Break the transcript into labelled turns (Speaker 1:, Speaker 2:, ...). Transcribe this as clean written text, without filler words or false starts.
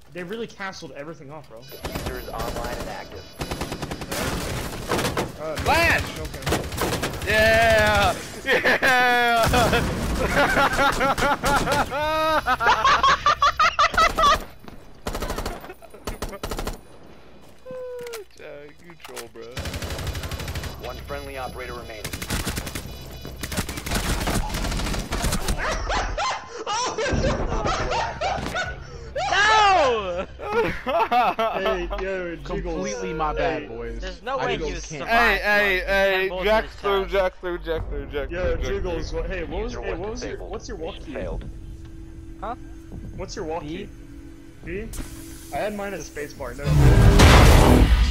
Speaker 1: They really canceled everything off, bro.
Speaker 2: User is online and active.
Speaker 3: Flash!
Speaker 1: Okay.
Speaker 3: Yeah! Yeah! Jack, you troll, bro.
Speaker 2: One friendly operator remaining.
Speaker 4: No!
Speaker 1: Hey, yo, Jiggles.
Speaker 5: Completely my bad, boys.
Speaker 4: There's no
Speaker 5: I
Speaker 4: way
Speaker 5: just
Speaker 4: he was
Speaker 5: can't.
Speaker 4: survived.
Speaker 3: Hey, Jack through.
Speaker 1: Yo, Jiggles. Hey,
Speaker 2: User was
Speaker 1: what's your walk key?
Speaker 2: failed.
Speaker 4: Huh?
Speaker 1: What's your walk
Speaker 4: B?
Speaker 1: key? B? I had mine as spacebar. No.